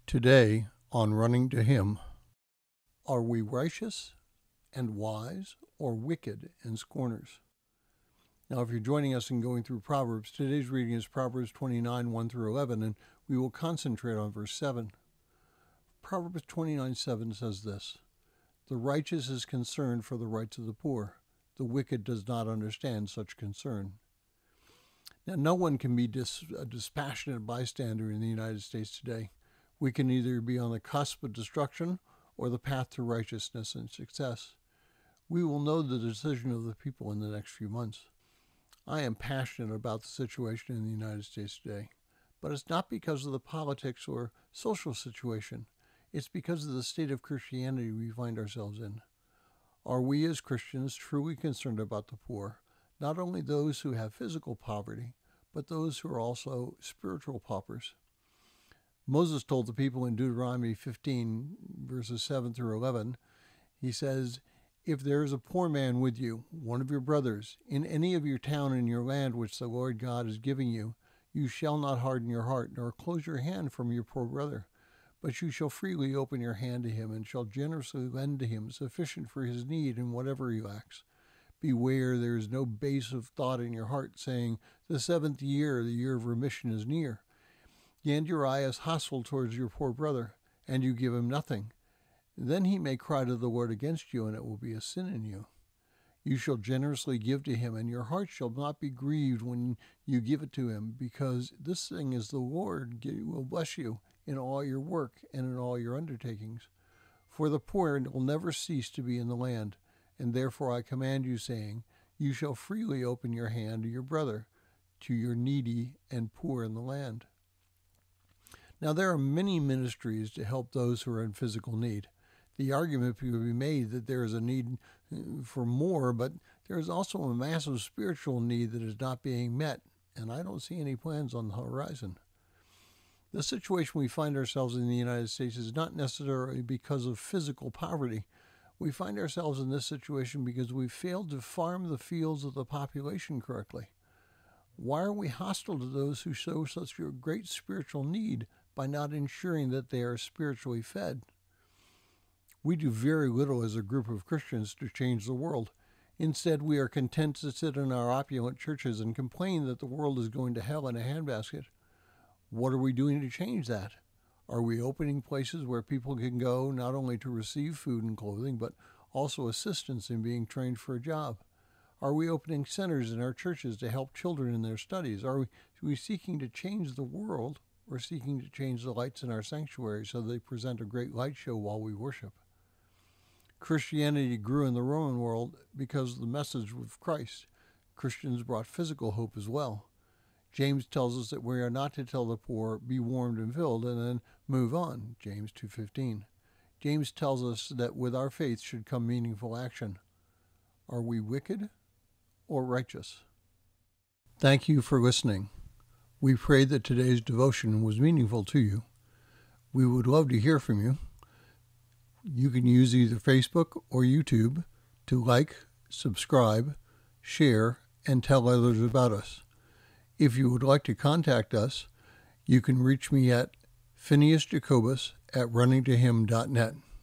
Today, on Running to Him, are we righteous and wise, or wicked and scorners? Now, if you're joining us in going through Proverbs, today's reading is Proverbs 29, 1 through 11, and we will concentrate on verse 7. Proverbs 29, 7 says this: "The righteous is concerned for the rights of the poor. The wicked does not understand such concern." Now, no one can be a dispassionate bystander in the United States today. We can either be on the cusp of destruction or the path to righteousness and success. We will know the decision of the people in the next few months. I am passionate about the situation in the United States today, but it's not because of the politics or social situation. It's because of the state of Christianity we find ourselves in. Are we as Christians truly concerned about the poor, not only those who have physical poverty, but those who are also spiritual paupers? Moses told the people in Deuteronomy 15, verses 7 through 11, he says, "If there is a poor man with you, one of your brothers, in any of your town in your land which the Lord God is giving you, you shall not harden your heart, nor close your hand from your poor brother, but you shall freely open your hand to him, and shall generously lend to him sufficient for his need in whatever he lacks. Beware there is no base of thought in your heart, saying, the seventh year, the year of remission, is near. And your eye is hostile towards your poor brother, and you give him nothing. Then he may cry to the Lord against you, and it will be a sin in you. You shall generously give to him, and your heart shall not be grieved when you give it to him, because this thing is the Lord will bless you in all your work and in all your undertakings. For the poor will never cease to be in the land, and therefore I command you, saying, you shall freely open your hand to your brother, to your needy and poor in the land." Now, there are many ministries to help those who are in physical need. The argument could be made that there is a need for more, but there is also a massive spiritual need that is not being met, and I don't see any plans on the horizon. The situation we find ourselves in the United States is not necessarily because of physical poverty. We find ourselves in this situation because we failed to farm the fields of the population correctly. Why are we hostile to those who show such a great spiritual need by not ensuring that they are spiritually fed? We do very little as a group of Christians to change the world. Instead, we are content to sit in our opulent churches and complain that the world is going to hell in a handbasket. What are we doing to change that? Are we opening places where people can go not only to receive food and clothing, but also assistance in being trained for a job? Are we opening centers in our churches to help children in their studies? Are we seeking to change the world, or seeking to change the lights in our sanctuary so they present a great light show while we worship? Christianity grew in the Roman world because of the message of Christ. Christians brought physical hope as well. James tells us that we are not to tell the poor, be warmed and filled, and then move on, James 2:15. James tells us that with our faith should come meaningful action. Are we wicked or righteous? Thank you for listening. We pray that today's devotion was meaningful to you. We would love to hear from you. You can use either Facebook or YouTube to like, subscribe, share, and tell others about us. If you would like to contact us, you can reach me at phineasjacobus@runningtohim.net.